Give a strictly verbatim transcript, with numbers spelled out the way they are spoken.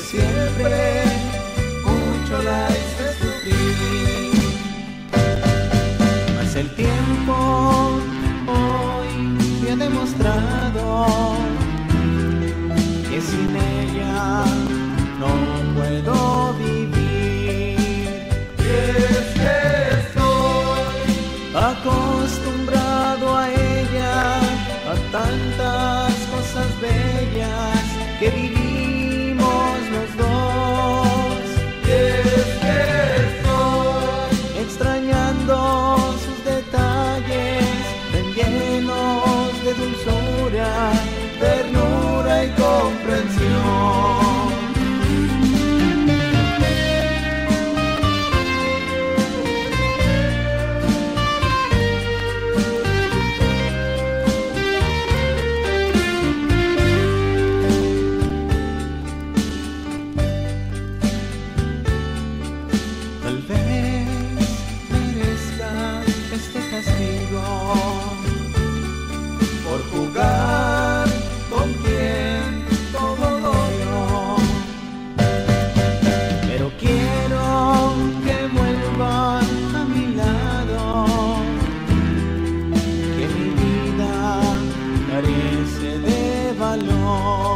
siempre mucho la hice sufrir. Mas el tiempo hoy me ha demostrado que sin ella no puedo vivir. Y es que estoy acostumbrado a ella, a tantas cosas bellas que vivimos los dos. Y es que estoy extrañando sus detalles tan llenos de dulzura, ternura y comprensión. Tal vez merezca este castigo por jugar con quien todo lo dio, pero quiero que vuelvan a mi lado, que mi vida carece de valor.